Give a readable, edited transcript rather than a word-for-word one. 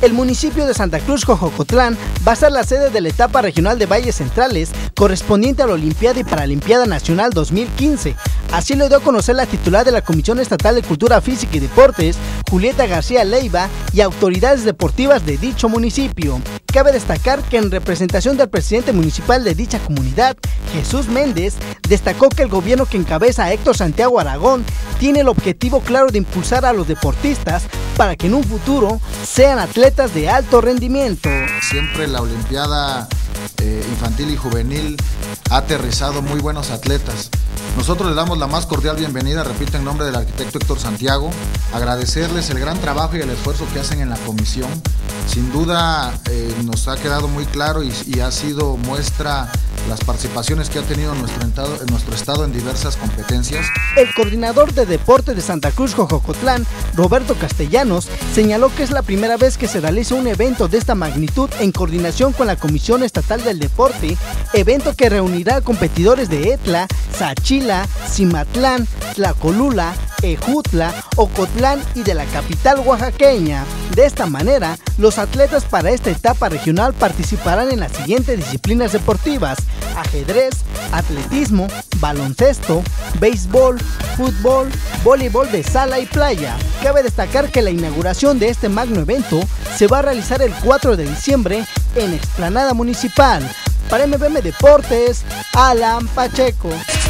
El municipio de Santa Cruz Jojocotlán va a ser la sede de la etapa regional de Valles Centrales correspondiente a la Olimpiada y Paralimpiada Nacional 2015. Así lo dio a conocer la titular de la Comisión Estatal de Cultura Física y Deportes, Julieta García Leiva, y autoridades deportivas de dicho municipio. Cabe destacar que en representación del presidente municipal de dicha comunidad, Jesús Méndez, destacó que el gobierno que encabeza Héctor Santiago Aragón tiene el objetivo claro de impulsar a los deportistas para que en un futuro sean atletas de alto rendimiento. Siempre la Olimpiada infantil y juvenil ha aterrizado muy buenos atletas. Nosotros les damos la más cordial bienvenida, repito, en nombre del arquitecto Héctor Santiago, agradecerles el gran trabajo y el esfuerzo que hacen en la comisión. Sin duda nos ha quedado muy claro y ha sido muestra las participaciones que ha tenido nuestro estado en diversas competencias. El coordinador de deporte de Santa Cruz Jojocotlán, Roberto Castellanos, señaló que es la primera vez que se realiza un evento de esta magnitud en coordinación con la Comisión Estatal del Deporte, evento que reunirá a competidores de Etla, Sachila, Cimatlán, Tlacolula, Ejutla, Ocotlán y de la capital oaxaqueña. De esta manera, los atletas para esta etapa regional participarán en las siguientes disciplinas deportivas: ajedrez, atletismo, baloncesto, béisbol, fútbol, voleibol de sala y playa. Cabe destacar que la inauguración de este magno evento se va a realizar el 4 de diciembre en Explanada Municipal. Para MBM Deportes, Alan Pacheco.